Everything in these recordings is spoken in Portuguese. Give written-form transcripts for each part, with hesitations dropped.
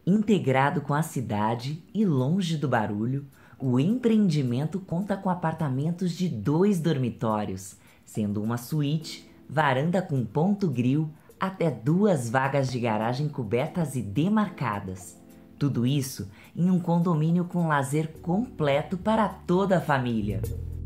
Integrado com a cidade e longe do barulho, o empreendimento conta com apartamentos de 2 dormitórios, sendo uma suíte, varanda com ponto grill, até 2 vagas de garagem cobertas e demarcadas. Tudo isso em um condomínio com lazer completo para toda a família.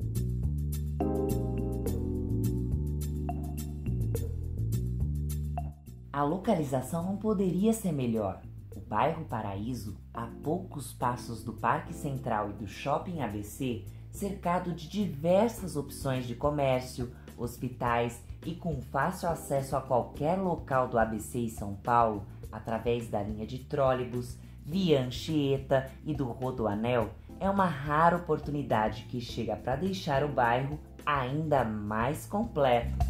A localização não poderia ser melhor. O bairro Paraíso, a poucos passos do Parque Central e do Shopping ABC, cercado de diversas opções de comércio, hospitais e com fácil acesso a qualquer local do ABC e São Paulo, através da linha de trólebus, via Anchieta e do Rodoanel, é uma rara oportunidade que chega para deixar o bairro ainda mais completo.